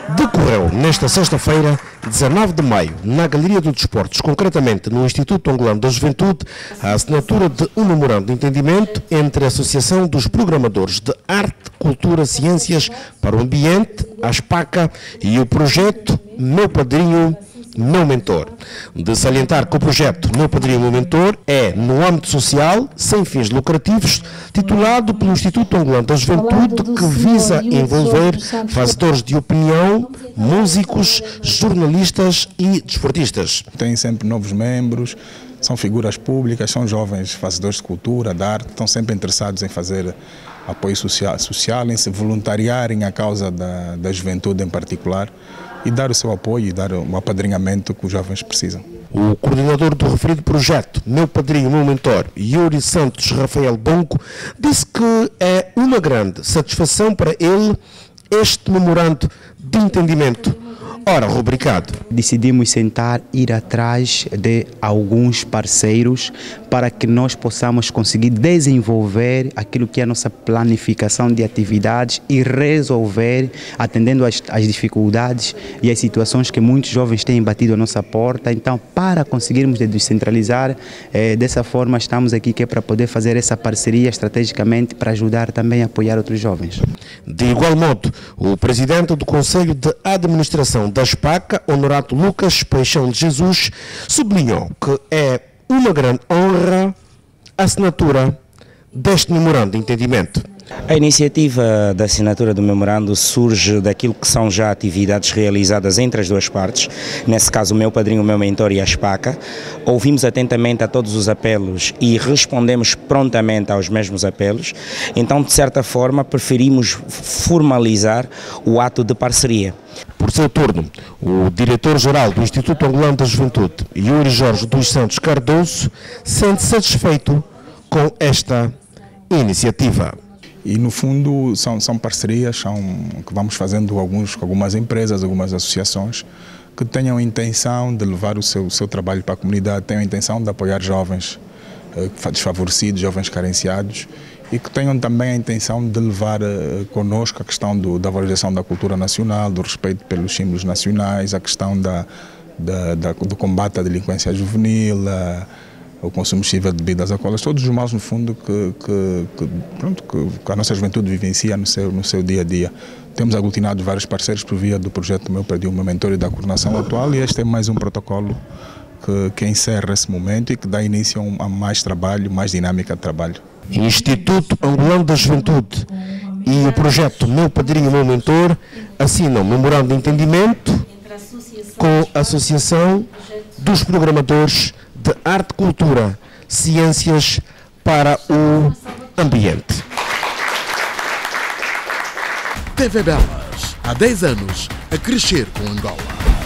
Decorreu nesta sexta-feira, 19 de maio, na Galeria dos Desportos, concretamente no Instituto Angolano da Juventude, a assinatura de um memorando de entendimento entre a Associação dos Programadores de Arte, Cultura, Ciências para o Ambiente, a ASPACA, e o projeto Meu Padrinho, Meu Mentor. De salientar que o projeto Meu Padrinho, Meu Mentor é no âmbito social, sem fins lucrativos, titulado pelo Instituto Angolano da Juventude, que visa envolver fazedores de opinião, músicos, jornalistas e desportistas. Tem sempre novos membros, são figuras públicas, são jovens fazedores de cultura, de arte, estão sempre interessados em fazer apoio social em se voluntariarem à causa da juventude em particular, e dar o seu apoio e dar um apadrinhamento que os jovens precisam. O coordenador do referido projeto, Meu Padrinho, Meu Mentor, Yuri Santos Rafael Bonco, disse que é uma grande satisfação para ele este memorando de entendimento. Ora, rubricado. Decidimos sentar, ir atrás de alguns parceiros para que nós possamos conseguir desenvolver aquilo que é a nossa planificação de atividades e resolver, atendendo às dificuldades e às situações que muitos jovens têm batido à nossa porta. Então, para conseguirmos descentralizar, dessa forma estamos aqui, que é para poder fazer essa parceria estrategicamente para ajudar também a apoiar outros jovens. De igual modo, o presidente do Conselho de Administração da ASPACA, Honorato Lucas Paixão de Jesus, sublinhou que é uma grande honra a assinatura deste memorando de entendimento. A iniciativa da assinatura do memorando surge daquilo que são já atividades realizadas entre as duas partes, nesse caso o Meu Padrinho, o Meu Mentor e a ASPACA. Ouvimos atentamente a todos os apelos e respondemos prontamente aos mesmos apelos, então de certa forma preferimos formalizar o ato de parceria. Por seu turno, o diretor-geral do Instituto Angolano da Juventude, Yuri Jorge dos Santos Cardoso, sente satisfeito com esta iniciativa. E no fundo são parcerias que vamos fazendo com algumas empresas, algumas associações que tenham a intenção de levar o seu trabalho para a comunidade, tenham a intenção de apoiar jovens desfavorecidos, jovens carenciados, e que tenham também a intenção de levar connosco a questão da valorização da cultura nacional, do respeito pelos símbolos nacionais, a questão do combate à delinquência juvenil, o consumo excessivo de bebidas alcoólicas, todos os males, no fundo, que a nossa juventude vivencia no seu dia a dia. Temos aglutinado vários parceiros por via do projeto Meu Padrinho, Meu Mentor e da coordenação atual, e este é mais um protocolo que encerra esse momento e que dá início a mais trabalho, mais dinâmica de trabalho. Instituto Angolano da Juventude e o projeto Meu Padrinho, Meu Mentor assinam memorando de entendimento com a Associação dos Programadores de Arte, Cultura, Ciências para o Ambiente. TV Belas, há 10 anos, a crescer com Angola.